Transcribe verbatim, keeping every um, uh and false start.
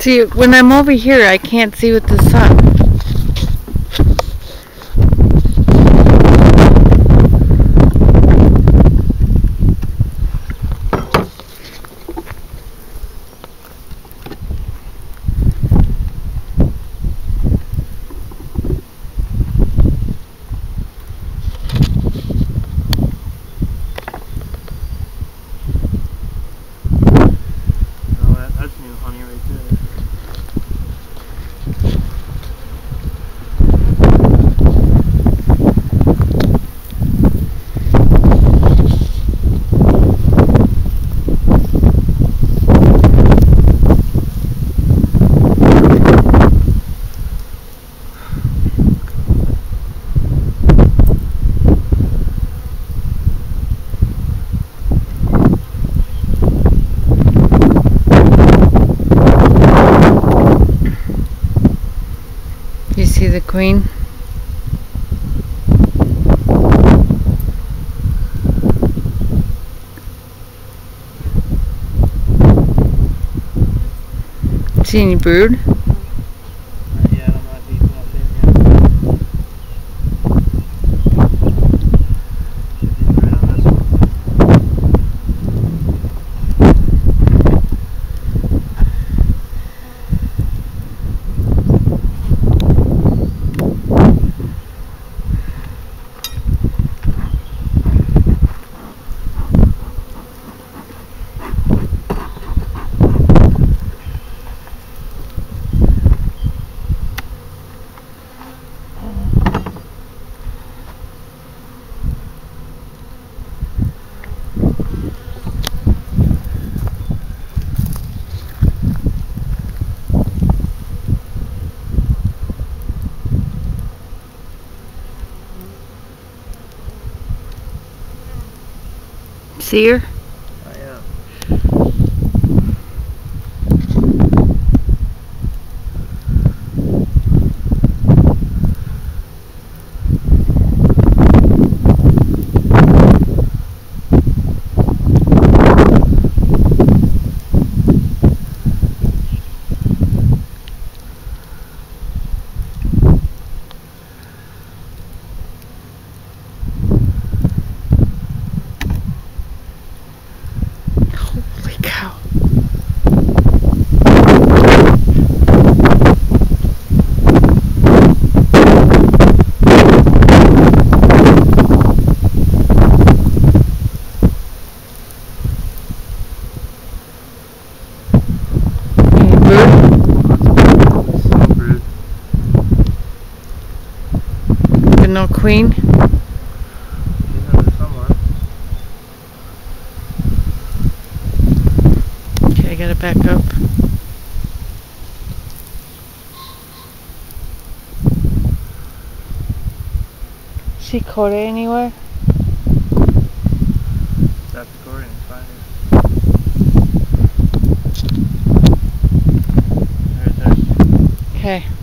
See, when I'm over here, I can't see with the sun. You see the queen? See any brood? See her? Oh, yeah. No queen? Okay, I gotta back up. See Coda anywhere? Stop recording and find it. Right there. Okay.